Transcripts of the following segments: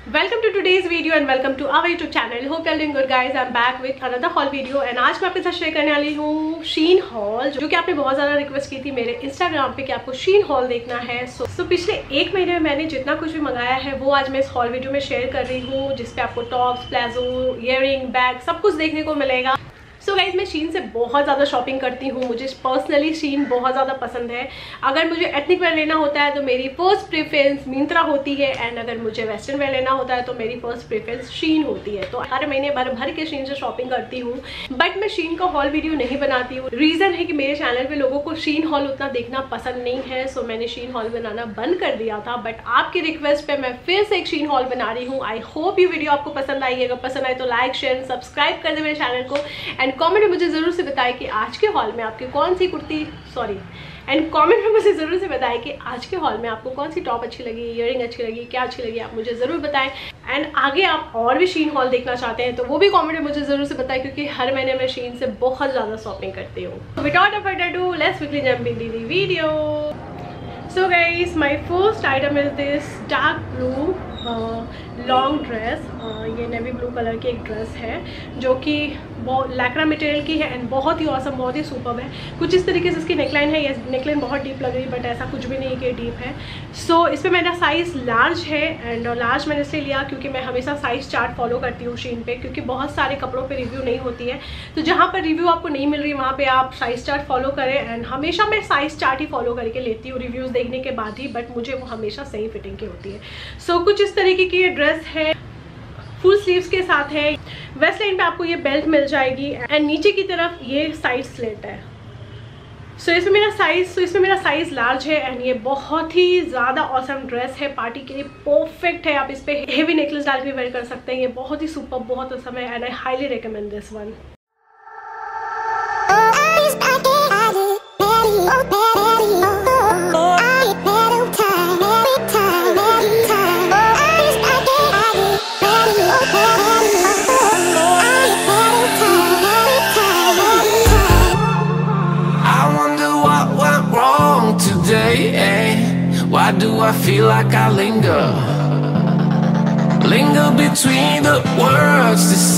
Welcome to today's video and welcome to our YouTube channel. Hope you are doing good guys. I am back with another haul video and आज मैं आपके साथ share करने वाली हूँ शीन hall, जो कि आपने बहुत ज़्यादा रिक्वेस्ट की थी मेरे इंस्टाग्राम पे कि आपको शीन हॉल देखना है। सो पिछले एक महीने में मैंने जितना कुछ भी मंगाया है वो आज मैं इस हॉल वीडियो में शेयर कर रही हूँ, जिसपे आपको टॉप्स, प्लाजो, ईयरिंग, बैग सब कुछ देखने को मिलेगा। सो गाइज मैं शीन से बहुत ज़्यादा शॉपिंग करती हूँ। मुझे पर्सनली शीन बहुत ज़्यादा पसंद है। अगर मुझे एथनिक वेयर लेना होता है तो मेरी फर्स्ट प्रेफरेंस मिंत्रा होती है, एंड अगर मुझे वेस्टर्न वेयर लेना होता है तो मेरी फर्स्ट प्रेफरेंस शीन होती है। तो हर महीने भर के शीन से शॉपिंग करती हूँ, बट मैं शीन का हॉल वीडियो नहीं बनाती हूँ। रीज़न है कि मेरे चैनल पर लोगों को शीन हॉल उतना देखना पसंद नहीं है, सो मैंने शीन हॉल बनाना बंद कर दिया था। बट आपकी रिक्वेस्ट पर मैं फिर से एक शीन हॉल बना रही हूँ। आई होप ये वीडियो आपको पसंद आई। अगर पसंद आए तो लाइक, शेयर, सब्सक्राइब कर दे मेरे चैनल को, एंड कॉमेंट में मुझे ज़रूर से बताएं कि आज के हॉल में आपकी कौन सी एंड कमेंट में मुझे ज़रूर से बताएं कि आज के हॉल में आपको कौन सी टॉप अच्छी लगी, ईयरिंग अच्छी लगी, क्या अच्छी लगी, आप मुझे ज़रूर बताएं। एंड आगे आप और भी शीन हॉल देखना चाहते हैं तो वो भी कमेंट में मुझे ज़रूर से बताएं, क्योंकि हर महीने मैं शीन से बहुत ज़्यादा शॉपिंग करती हूँ। Without further ado, let's quickly jump in the video. So guys, my first item is this dark blue long dress. ये नेवी ब्लू कलर की एक ड्रेस है जो कि लैक्रा मटेरियल की है एंड बहुत ही औसम, बहुत ही सुपर्ब है। कुछ इस तरीके से इसकी नेकलाइन है। ये नेकलाइन बहुत डीप लग रही है, बट ऐसा कुछ भी नहीं कि डीप है। सो इस पर मेरा साइज़ लार्ज है, एंड लार्ज मैंने इसलिए लिया क्योंकि मैं हमेशा साइज़ चार्ट फॉलो करती हूँ शीन पे, क्योंकि बहुत सारे कपड़ों पे रिव्यू नहीं होती है। तो जहाँ पर रिव्यू आपको नहीं मिल रही वहाँ पे आप साइज़ चार्ट फॉलो करें, एंड हमेशा मैं साइज़ चार्ट ही फॉलो करके लेती हूँ रिव्यूज़ देखने के बाद ही, बट मुझे वो हमेशा सही फिटिंग की होती है। सो कुछ इस तरीके की ये ड्रेस है, फुल स्लीव्स के साथ है। वेस्ट लाइन पे आपको ये बेल्ट मिल जाएगी, एंड नीचे की तरफ ये साइड स्लिट है। सो इसमें मेरा साइज लार्ज है, एंड ये बहुत ही ज़्यादा ऑसम ड्रेस है। पार्टी के लिए परफेक्ट है। आप इस पे हेवी नेकलेस डाल के वेयर कर सकते हैं। ये बहुत ही सुपर, बहुत ऑसम है, and I highly recommend this one. Why do I feel like I linger between the words to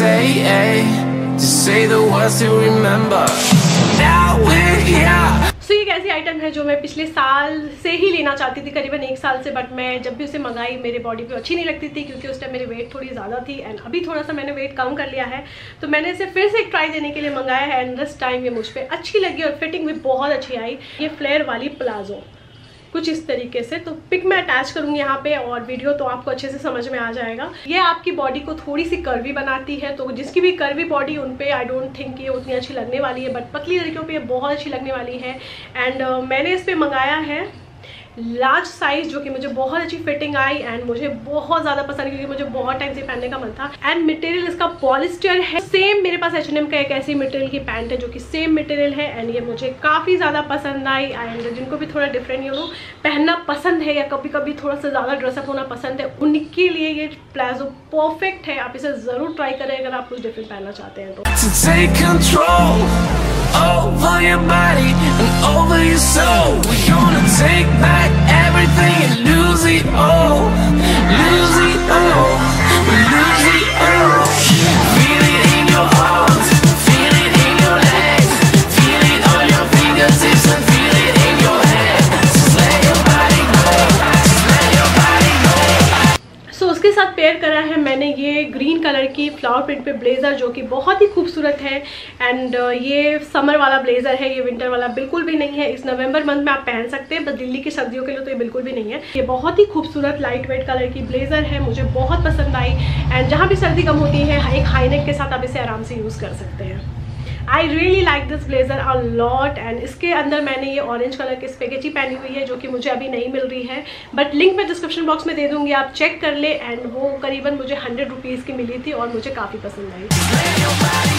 say the words to remember. Now we're here. So ये एक ऐसी आइटम है जो मैं पिछले साल से ही लेना चाहती थी, करीबन एक साल से, बट मैं जब भी उसे मंगाई मेरे बॉडी पे अच्छी नहीं लगती थी, क्योंकि उस टाइम मेरी वेट थोड़ी ज़्यादा थी, एंड अभी थोड़ा सा मैंने वेट कम कर लिया है। तो मैंने इसे फिर से एक ट्राई देने के लिए मंगाया है, एंड दिस टाइम ये मुझ पर अच्छी लगी और फिटिंग भी बहुत अच्छी आई। ये फ्लेयर वाली प्लाजो कुछ इस तरीके से, तो पिक मैं अटैच करूंगी यहाँ पे, और वीडियो तो आपको अच्छे से समझ में आ जाएगा। ये आपकी बॉडी को थोड़ी सी कर्वी बनाती है, तो जिसकी भी कर्वी बॉडी उन पे आई डोंट थिंक ये उतनी अच्छी लगने वाली है, बट पतली लड़कियों पे ये बहुत अच्छी लगने वाली है। एंड मैंने इस पर मंगाया है लार्ज साइज, जो कि मुझे बहुत अच्छी फिटिंग आई एंड मुझे बहुत ज़्यादा पसंद, क्योंकि मुझे बहुत टाइम से पहनने का मन था। एंड मटेरियल इसका पॉलिस्टर है। सेम मेरे पास H&M का एक ऐसी मटेरियल की पैंट है जो कि सेम मटेरियल है, एंड ये मुझे काफ़ी ज़्यादा पसंद आई। एंड जिनको भी थोड़ा डिफरेंट पहनना पसंद है, या कभी कभी थोड़ा सा ज़्यादा ड्रेसअप होना पसंद है, उनके लिए ये प्लाजो परफेक्ट है। आप इसे ज़रूर ट्राई करें अगर आप कुछ डिफरेंट पहनना चाहते हैं तो। Over your body and over your soul, we're gonna take back everything and lose it all, lose it all, lose it all. Feel it in your arms, feel it in your legs, feel it on your fingertips and feel it in your head. Just let your body go, just let your body go. सो उसके साथ pair करा है मैंने ये green colour की flower print पे blazer, जो कि बहुत ही खूबसूरत है। एंड ये समर वाला ब्लेज़र है, ये विंटर वाला बिल्कुल भी नहीं है। इस नवंबर मंथ में आप पहन सकते हैं, बस दिल्ली की सर्दियों के लिए तो ये बिल्कुल भी नहीं है। ये बहुत ही खूबसूरत लाइट वेट कलर की ब्लेज़र है, मुझे बहुत पसंद आई। एंड जहाँ भी सर्दी कम होती है, एक हाई नेक के साथ आप इसे आराम से यूज़ कर सकते हैं। I really like this blazer a lot. And इसके अंदर मैंने ये ऑरेंज कलर की स्पेगेटी पहनी हुई है, जो कि मुझे अभी नहीं मिल रही है, बट लिंक मैं डिस्क्रिप्शन बॉक्स में दे दूंगी, आप चेक कर ले। एंड वो करीबन मुझे 100 रुपीज़ की मिली थी और मुझे काफ़ी पसंद आई।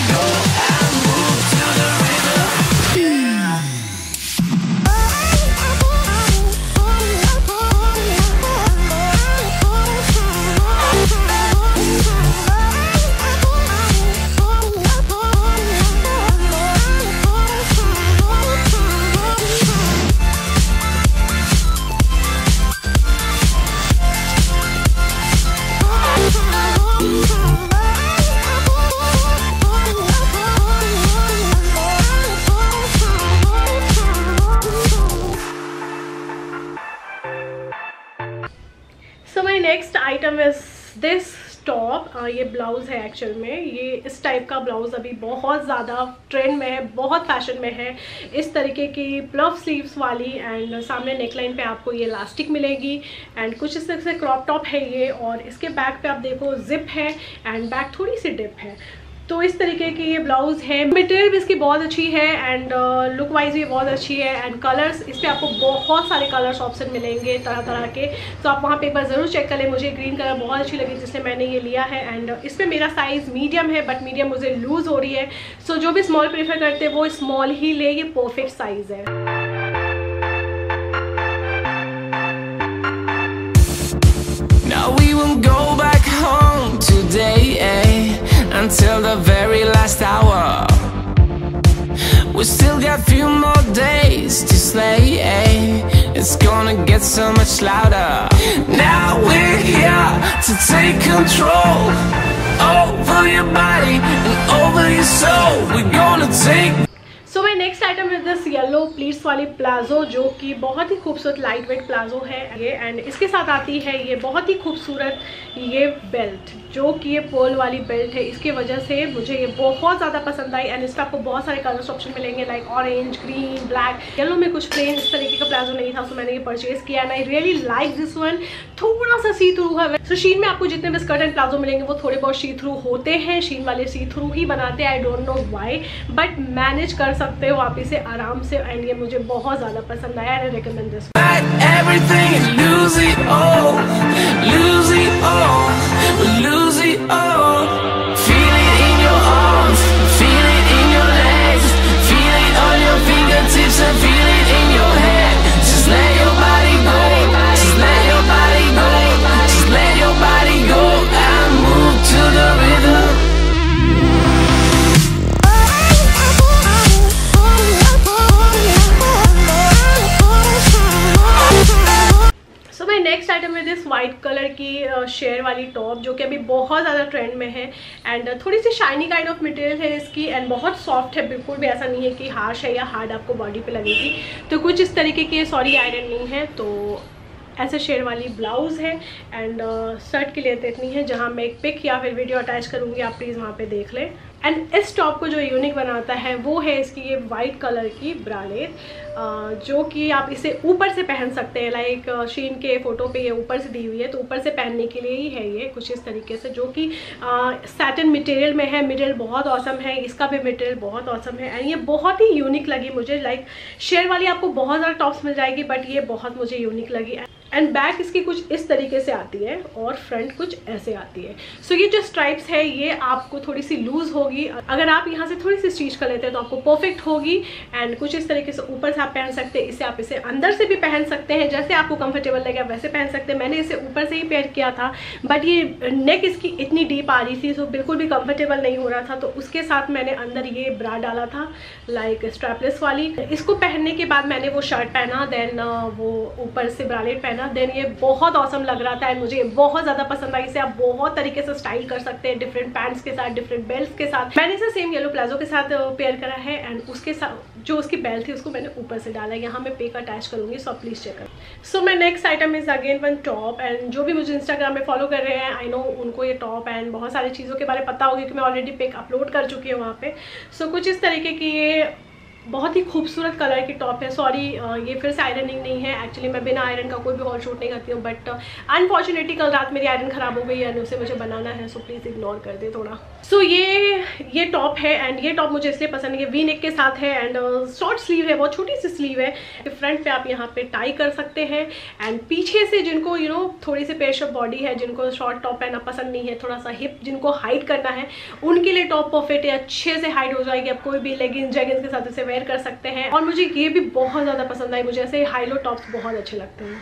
Next item is this top. ये ब्लाउज है एक्चुअल में, ये इस टाइप का ब्लाउज अभी बहुत ज़्यादा ट्रेंड में है, बहुत फैशन में है। इस तरीके की प्लफ स्लीव्स वाली एंड सामने नेकलाइन पे आपको ये इलास्टिक मिलेगी एंड कुछ इस तरह से क्रॉप टॉप है ये। और इसके बैक पे आप देखो जिप है एंड बैक थोड़ी सी डिप है। तो इस तरीके की ये ब्लाउज है। मटेरियल भी इसकी बहुत अच्छी है एंड लुक वाइज भी बहुत अच्छी है एंड कलर्स, इस पर आपको बहुत सारे कलर्स ऑप्शन मिलेंगे तरह तरह के। तो आप वहाँ पे एक बार ज़रूर चेक कर लें। मुझे ग्रीन कलर बहुत अच्छी लगी जिससे मैंने ये लिया है एंड इस पर मेरा साइज़ मीडियम है, बट मीडियम मुझे लूज़ हो रही है। सो जो भी स्मॉल प्रेफर करते हैं वो स्मॉल ही ले, ये परफेक्ट साइज़ है। Now we won't go back home today, until the very last hour. We still got few more days to slay, it's gonna get so much louder. Now we're here to take control over your body and over your soul. We're gonna take. So my next item is this yellow pleats वाली palazzo, जो कि बहुत ही खूबसूरत light wait palazzo है ये। And इसके साथ आती है ये बहुत ही खूबसूरत ये बेल्ट, जो कि ये पर्ल वाली बेल्ट है। इसकी वजह से मुझे ये बहुत ज़्यादा पसंद आई एंड इस पर आपको बहुत सारे कलर्स ऑप्शन मिलेंगे like orange, green, black. Yellow में कुछ प्लेन इस तरीके का प्लाजो नहीं था, तो मैंने ये परचेज किया and I really like this one. थोड़ा सा सी थ्रू है। सो शीन में आपको जितने भी स्कर्ट एंड प्लाजो मिलेंगे वो थोड़े बहुत सी थ्रू होते हैं। शीन वाले सी थ्रू ही बनाते हैं, I don't know why, but manage कर सकते हो आप इसे आराम से एंड ये मुझे बहुत ज़्यादा पसंद आया। I recommend this. Everything and lose it all, lose it all, lose it all. Feel it in your arms, feel it in your legs, feel it on your fingertips and feel it in your head. Just let your body go, just let your body go, just let your body go and move to the rhythm. Next item है this white colour की sheer वाली top, जो कि अभी बहुत ज़्यादा trend में है एंड थोड़ी सी शाइनी काइंड ऑफ मटेरियल है इसकी एंड बहुत सॉफ्ट है, बिल्कुल भी ऐसा नहीं है कि हार्श है या हार्ड आपको बॉडी पे लगेगी। तो कुछ इस तरीके की, सॉरी आयरन नहीं है, तो ऐसे शेयर वाली ब्लाउज़ है एंड शर्ट की लेंथ इतनी है। जहाँ मैं एक पिक या फिर वीडियो अटैच करूँगी, आप प्लीज़ वहाँ पे देख लें। एंड इस टॉप को जो यूनिक बनाता है वो है इसकी ये वाइट कलर की ब्रालेट, जो कि आप इसे ऊपर से पहन सकते हैं। लाइक शीन के फ़ोटो पे ये ऊपर से दी हुई है, तो ऊपर से पहनने के लिए ही है ये कुछ इस तरीके से, जो कि सैटिन मटेरियल में है। मटेरियल बहुत ऑसम है, इसका भी मटेरियल बहुत ऑसम है एंड ये बहुत ही यूनिक लगी मुझे। लाइक शेयर वाली आपको बहुत ज़्यादा टॉप्स मिल जाएगी, बट ये बहुत मुझे यूनिक लगी। एंड बैक इसकी कुछ इस तरीके से आती है और फ्रंट कुछ ऐसे आती है। सो ये जो स्ट्राइप्स है ये आपको थोड़ी सी लूज होगी, अगर आप यहाँ से थोड़ी सी स्टिच कर लेते हैं तो आपको परफेक्ट होगी। एंड कुछ इस तरीके से ऊपर से आप पहन सकते हैं, इसे आप इसे अंदर से भी पहन सकते हैं, जैसे आपको कंफर्टेबल लगे आप वैसे पहन सकते हैं। मैंने इसे ऊपर से ही पेयर किया था, बट ये नेक इसकी इतनी डीप आ रही थी, सो बिल्कुल भी कंफर्टेबल नहीं हो रहा था। तो उसके साथ मैंने अंदर ये ब्रा डाला था लाइक स्ट्रैपलेस वाली। इसको पहनने के बाद मैंने वो शर्ट पहना, देन वो ऊपर से ब्रालेट पहना, देन ये बहुत ऑसम लग रहा था एंड मुझे बहुत ज़्यादा पसंद आई। इसे आप बहुत तरीके से स्टाइल कर सकते हैं, डिफरेंट पैंट्स के साथ, डिफरेंट बेल्ट के साथ। मैंने इसे सेम येलो प्लाजो के साथ पेयर करा है एंड उसके साथ जो उसकी बेल्ट थी उसको मैंने ऊपर से डाला। यहाँ मैं पिक अटैच करूँगी, सो प्लीज़ चेक करें। So my next item is again one top and जो भी मुझे इंस्टाग्राम में फॉलो कर रहे हैं, आई नो उनको ये टॉप एंड बहुत सारी चीज़ों के बारे में पता होगी कि मैं ऑलरेडी पिक अपलोड कर चुकी हूँ वहाँ पे। सो कुछ इस तरीके की ये बहुत ही खूबसूरत कलर की टॉप है। सॉरी ये फिर से आयरनिंग नहीं है, एक्चुअली मैं बिना आयरन का कोई भी हॉल शूट नहीं करती हूँ, बट अनफॉर्चुनेटली कल रात मेरी आयरन ख़राब हो गई है, उसे मुझे बनाना है, सो प्लीज़ इग्नोर कर दे थोड़ा। सो ये टॉप है एंड ये टॉप मुझे इसलिए पसंद है, वी नेक के साथ है एंड शॉर्ट स्लीव है, बहुत छोटी सी स्लीव है। फ्रंट पे आप यहाँ पे टाई कर सकते हैं एंड पीछे से जिनको थोड़ी सी पेशअप बॉडी है, जिनको शॉर्ट टॉप पहनना पसंद नहीं है, थोड़ा सा हिप जिनको हाइड करना है, उनके लिए टॉप परफेक्ट है, अच्छे से हाइड हो जाएगी। आप कोई भी लेगिंग्स जैगिंग्स के साथ इसे वेयर कर सकते हैं और मुझे ये भी बहुत ज़्यादा पसंद आई। मुझे ऐसे हाई लो टॉप्स बहुत अच्छे लगते हैं।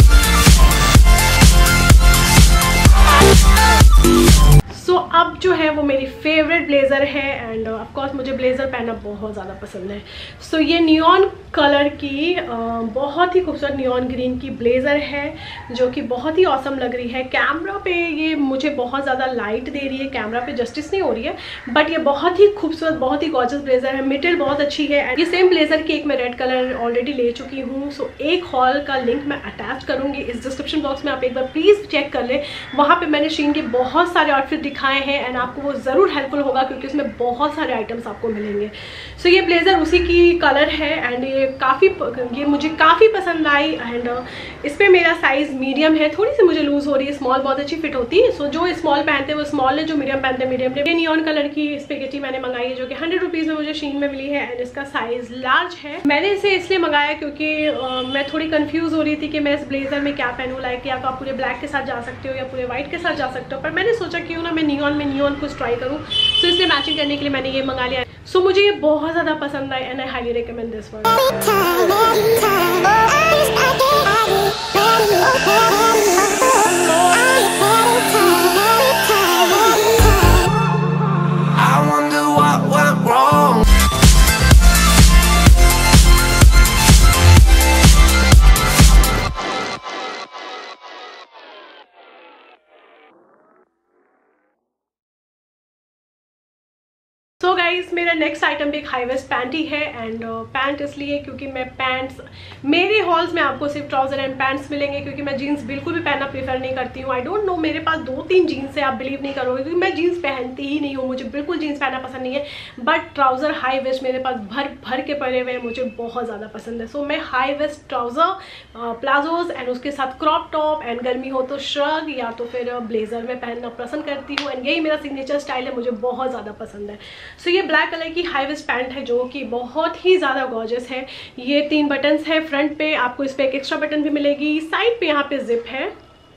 अब जो है वो मेरी फेवरेट ब्लेज़र है एंड ऑफ कोर्स मुझे ब्लेज़र पहनना बहुत ज़्यादा पसंद है। सो ये नियॉन कलर की बहुत ही खूबसूरत नियॉन ग्रीन की ब्लेज़र है जो कि बहुत ही ऑसम लग रही है। कैमरा पे ये मुझे बहुत ज़्यादा लाइट दे रही है, कैमरा पे जस्टिस नहीं हो रही है, बट ये बहुत ही खूबसूरत, बहुत ही गॉर्जियस ब्लेज़र है। मटेरियल बहुत अच्छी है। ये सेम ब्लेज़र की एक मैं रेड कलर ऑलरेडी ले चुकी हूँ। सो एक हॉल का लिंक मैं अटैच करूँगी इस डिस्क्रिप्शन बॉक्स में, आप एक बार प्लीज़ चेक कर लें। वहाँ पे मैंने शीन के बहुत सारे आउटफिट दिखाए हैं एंड आपको वो ज़रूर हेल्पफुल होगा क्योंकि उसमें बहुत सारे आइटम्स आपको मिलेंगे। सो ये ब्लेज़र उसी की कलर है एंड ये मुझे काफ़ी पसंद आई एंड इस पर मेरा साइज़ मीडियम है। थोड़ी सी मुझे लूज़ हो रही है, स्मॉल बहुत अच्छी फिट होती है। सो जो स्मॉल पहनते हैं वो स्मॉल है, जो मीडियम पहनते हैं मीडियम। ये नियॉन कलर की स्पेगेटी मैंने मंगाई है जो कि 100 रुपीज़ में मुझे शीन में मिली है एंड इसका साइज़ लार्ज है। मैंने इसे इसलिए मंगाया क्योंकि मैं थोड़ी कंफ्यूज हो रही थी कि मैं इस ब्लेज़र में क्या पहनूँ। लाइक या तो आप पूरे ब्लैक के साथ जा सकते हो या पूरे वाइट के साथ जा सकते हो, पर मैंने सोचा क्यों ना मैं नियॉन कुछ ट्राई करूँ। सो इसलिए मैचिंग करने के लिए मैंने ये मंगा लिया। सो मुझे ये बहुत ज़्यादा पसंद आई and I highly recommend this one. I wonder what went wrong. So guys मेरा नेक्स्ट आइटम भी एक हाई वेस्ट पैंट ही है एंड पैंट इसलिए क्योंकि मैं पैंट्स, मेरे हॉल्स में आपको सिर्फ ट्राउजर एंड पैंट्स मिलेंगे क्योंकि मैं जीन्स बिल्कुल भी पहनना प्रेफर नहीं करती हूँ। आई डोंट नो, मेरे पास 2-3 जीन्स है, आप बिलीव नहीं करोगे क्योंकि मैं जीन्स पहनती ही नहीं हूँ, मुझे बिल्कुल जीन्स पहनना पसंद नहीं है। बट ट्राउजर हाई वेस्ट मेरे पास भर भर के पड़े हुए हैं, मुझे बहुत ज़्यादा पसंद है। सो मैं high waist trouser, palazzos and उसके साथ क्रॉप टॉप एंड गर्मी हो तो श्रग या तो फिर ब्लेजर में पहनना पसंद करती हूँ एंड यही मेरा सिग्नेचर स्टाइल है, मुझे बहुत ज़्यादा पसंद है। सो ये ब्लैक कलर की हाई वेस्ट पैंट है जो कि बहुत ही ज़्यादा गॉर्जियस है। ये 3 बटन्स है फ्रंट पे, आपको इस पर एक एक्स्ट्रा बटन भी मिलेगी। साइड पे यहाँ पे जिप है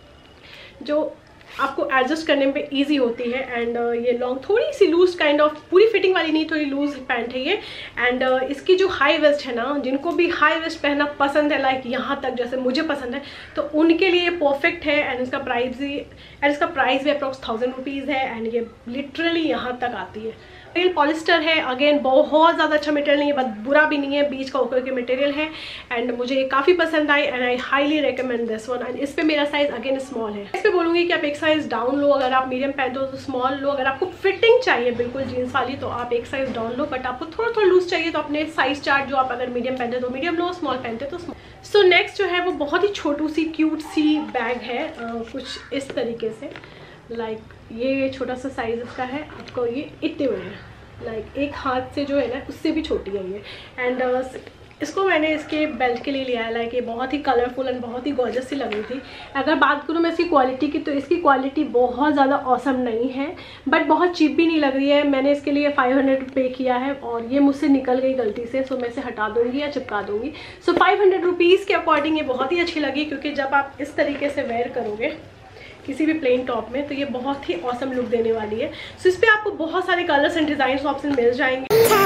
जो आपको एडजस्ट करने में ईजी होती है एंड ये लॉन्ग, थोड़ी सी लूज काइंड ऑफ, पूरी फिटिंग वाली नहीं, थोड़ी लूज पैंट है ये। एंड इसकी जो हाई वेस्ट है ना, जिनको भी हाई वेस्ट पहनना पसंद है लाइक यहाँ तक जैसे मुझे पसंद है, तो उनके लिए परफेक्ट है। एंड इसका प्राइस भी अप्रॉक्स 1000 रुपीज़ है एंड ये लिटरली यहाँ तक आती है। मटेरियल पॉलिस्टर है, अगेन बहुत ज़्यादा अच्छा मटेरियल नहीं है, बट बुरा भी नहीं है, बीच का होकर के मटेरियल है एंड मुझे ये काफ़ी पसंद आई and I highly recommend this one. And इस पर मेरा साइज़ अगेन स्मॉल है। इस पर बोलूँगी कि आप एक साइज़ डाउन लो, अगर आप मीडियम पहनते हो तो स्मॉल लो, अगर आपको फिटिंग चाहिए बिल्कुल जीन्स वाली तो आप एक साइज़ डाउन लो, बट आपको थोड़ा थोड़ा लूज चाहिए तो अपने साइज़ चार्ट जो आप अगर मीडियम पहनते तो मीडियम लो, स्मॉल पहनते तो स्मॉल। सो नेक्स्ट जो है वो बहुत ही छोटू सी क्यूट सी बैग है, कुछ इस तरीके से। लाइक ये छोटा सा साइज़ इसका है, आपको ये इतने बड़े हैं, लाइक एक हाथ से जो है ना उससे भी छोटी है ये। एंड इसको मैंने इसके बेल्ट के लिए लिया है। लाइक ये बहुत ही कलरफुल एंड बहुत ही गॉर्जियस सी लग रही थी। अगर बात करूँ मैं इसकी क्वालिटी की तो इसकी क्वालिटी बहुत ज़्यादा ऑसम नहीं है, बट बहुत चीप भी नहीं लग रही है। मैंने इसके लिए 500 पे किया है और ये मुझसे निकल गई गलती से, सो मैं इसे हटा दूँगी या चिपका दूँगी। सो 500 रुपीज़ के अकॉर्डिंग ये बहुत ही अच्छी लगी क्योंकि जब आप इस तरीके से वेयर करोगे किसी भी प्लेन टॉप में तो ये बहुत ही ऑसम लुक देने वाली है। सो इस पर आपको बहुत सारे कलर्स एंड डिज़ाइन ऑप्शन मिल जाएंगे।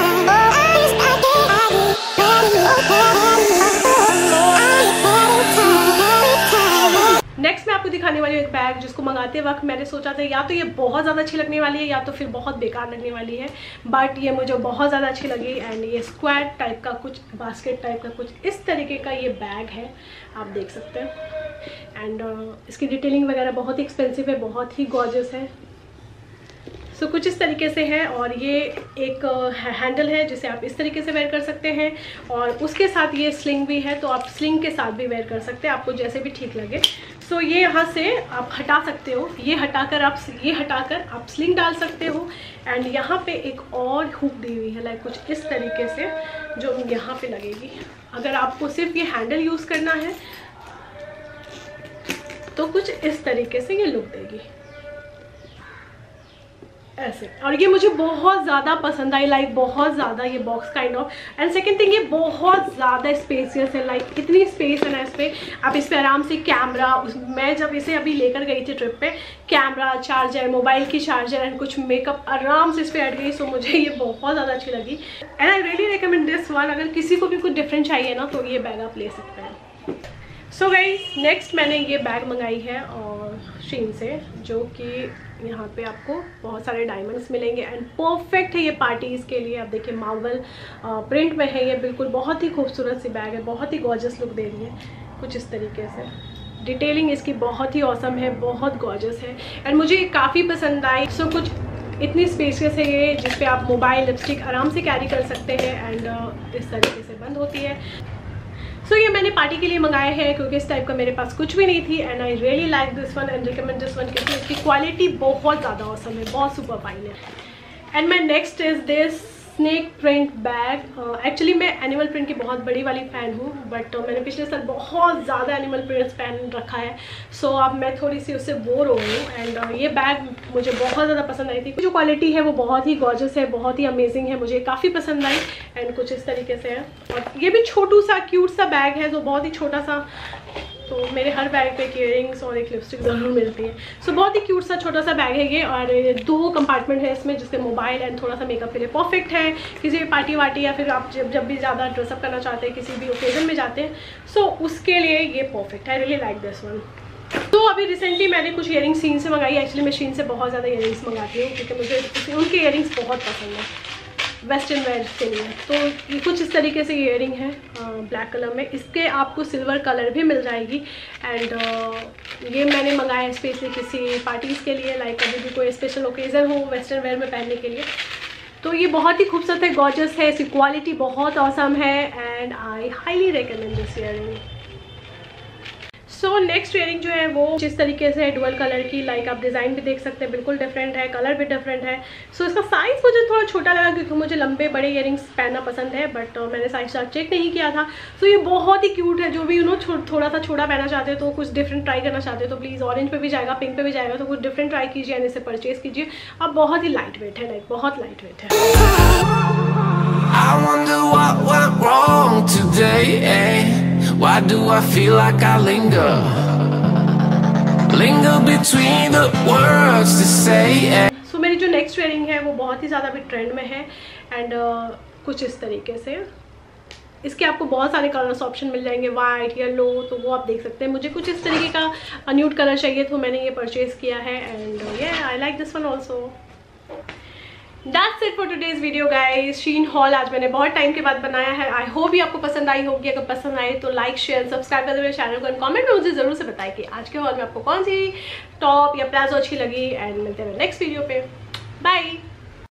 नेक्स्ट मैं आपको दिखाने वाली हूँ एक बैग जिसको मंगाते वक्त मैंने सोचा था या तो ये बहुत ज़्यादा अच्छी लगने वाली है या तो फिर बहुत बेकार लगने वाली है, बट ये मुझे बहुत ज़्यादा अच्छी लगी। एंड ये स्क्वायर टाइप का कुछ, बास्केट टाइप का कुछ इस तरीके का ये बैग है, आप देख सकते हैं। एंड इसकी डिटेलिंग वगैरह बहुत ही एक्सपेंसिव है, बहुत ही गॉर्जियस है। सो कुछ इस तरीके से है और ये एक हैंडल है जिसे आप इस तरीके से वेयर कर सकते हैं और उसके साथ ये स्लिंग भी है, तो आप स्लिंग के साथ भी वेयर कर सकते हैं, आपको जैसे भी ठीक लगे। सो ये यहाँ से आप हटा सकते हो, ये हटाकर आप स्लिंग डाल सकते हो। एंड यहाँ पे एक और हुक दी हुई है लाइक कुछ इस तरीके से जो यहाँ पे लगेगी। अगर आपको सिर्फ ये हैंडल यूज़ करना है तो कुछ इस तरीके से ये लुक देगी ऐसे। और ये मुझे बहुत ज़्यादा पसंद आई, लाइक बहुत ज़्यादा ये box kind of. And second thing ये बहुत ज़्यादा स्पेसियस है, लाइक इतनी स्पेस है ना इस पर, आप इस पर आराम से कैमरा, मैं जब इसे अभी लेकर गई थी ट्रिप पे, कैमरा, चार्जर, मोबाइल की चार्जर एंड कुछ मेकअप आराम से इस पर हट गई। सो मुझे ये बहुत ज़्यादा अच्छी लगी and I really recommend this one. अगर किसी को भी कुछ डिफरेंट चाहिए ना तो ये बैग आप ले सकते हैं। सो गाइस नेक्स्ट मैंने ये बैग मंगाई है और शीन से, जो कि यहाँ पे आपको बहुत सारे डायमंड्स मिलेंगे एंड परफेक्ट है ये पार्टीज़ के लिए। आप देखिए मार्बल प्रिंट में है ये, बिल्कुल बहुत ही खूबसूरत सी बैग है, बहुत ही गॉर्जियस लुक दे रही है कुछ इस तरीके से। डिटेलिंग इसकी बहुत ही ऑसम है, बहुत गॉर्जियस है एंड मुझे काफ़ी पसंद आई। सो कुछ इतनी स्पेशियस है ये, जिस पे आप मोबाइल लिपस्टिक आराम से कैरी कर सकते हैं एंड इस तरीके से बंद होती है। सो ये मैंने पार्टी के लिए मंगाए हैं क्योंकि इस टाइप का मेरे पास कुछ भी नहीं थी and I really like this one and recommend this one क्योंकि इसकी क्वालिटी बहुत ज़्यादा ऑसम है, बहुत सुपर फाइन है। And my next is this snake print bag. Actually मैं एनिमल प्रिंट की बहुत बड़ी वाली फ़ैन हूँ, बट मैंने पिछले साल बहुत ज़्यादा एनिमल प्रिंट्स पहन रखा है। सो अब मैं थोड़ी सी उससे बोर हो गई हूँ एंड ये बैग मुझे बहुत ज़्यादा पसंद आई थी। जो क्वालिटी है वो बहुत ही गॉर्जियस है, बहुत ही अमेजिंग है, मुझे काफ़ी पसंद आई एंड कुछ इस तरीके से है। और ये भी छोटू सा क्यूट सा बैग है, जो बहुत ही छोटा सा, तो मेरे हर बैग पे इयरिंग्स और एक लिपस्टिक ज़रूर मिलती है। सो बहुत ही क्यूट सा छोटा सा बैग है ये और 2 कंपार्टमेंट है इसमें, जिससे मोबाइल एंड थोड़ा सा मेकअप के लिए परफेक्ट है। किसी भी पार्टी वार्टी या फिर आप जब भी ज़्यादा ड्रेसअप करना चाहते हैं, किसी भी ओकेजन में जाते हैं, सो उसके लिए ये परफेक्ट है। I really like this one. तो अभी रिसेंटली मैंने कुछ इयरिंग्स शीन से मंगाई। एक्चुअली मैं शीन से बहुत ज़्यादा इयरिंग्स मंगाती हूँ क्योंकि मुझे उनके इयरिंग्स बहुत पसंद है वेस्टर्न वेयर के लिए। तो ये कुछ इस तरीके से इयरिंग है ब्लैक कलर में, इसके आपको सिल्वर कलर भी मिल जाएगी एंड ये मैंने मंगाया है स्पेशली किसी पार्टीज़ के लिए, लाइक कभी भी कोई स्पेशल ओकेज़न हो वेस्टर्न वेयर में पहनने के लिए। तो ये बहुत ही खूबसूरत है, गॉर्जियस है, इसकी क्वालिटी बहुत ऑसम है and I highly recommend this earring. So next earring जो है वो जिस तरीके से है डुअल कलर की, लाइक आप डिज़ाइन भी देख सकते हैं, बिल्कुल डिफरेंट है, कलर भी डिफरेंट है। सो इसका साइज़ मुझे थोड़ा छोटा लगा क्योंकि मुझे लंबे बड़े इयरिंग्स पहनना पसंद है, बट मैंने साइज चेक नहीं किया था। सो ये बहुत ही क्यूट है। जो भी थोड़ा सा छोटा पहनना चाहते हो, तो कुछ डिफरेंट ट्राई करना चाहते हो तो प्लीज़ ऑरेंज पे भी जाएगा, पिंक पे भी जाएगा, तो कुछ डिफरेंट ट्राई कीजिए एंड इसे परचेज कीजिए। अब बहुत ही लाइट वेट है, लाइक बहुत लाइट वेट है। I wonder what went wrong today. Why do I feel like I linger between the words to say. So मेरी जो नेक्स्ट इयरिंग है वो बहुत ही ज़्यादा भी ट्रेंड में है एंड कुछ इस तरीके से इसके आपको बहुत सारे कलर्स ऑप्शन मिल जाएंगे, वाइट, येलो, तो वो आप देख सकते हैं। मुझे कुछ इस तरीके का न्यूड कलर चाहिए तो मैंने ये परचेज किया है and I like this one also. That's it for today's video guys। Shein haul आज मैंने बहुत टाइम के बाद बनाया है। आई होप ये आपको पसंद आई होगी। अगर पसंद आए तो लाइक शेयर सब्सक्राइब कर दे मेरे चैनल को एंड कमेंट में मुझे ज़रूर से बताएं कि आज के हॉल में आपको कौन सी टॉप या प्लाजो अच्छी लगी एंड मिलते हैं नेक्स्ट वीडियो पे। बाय।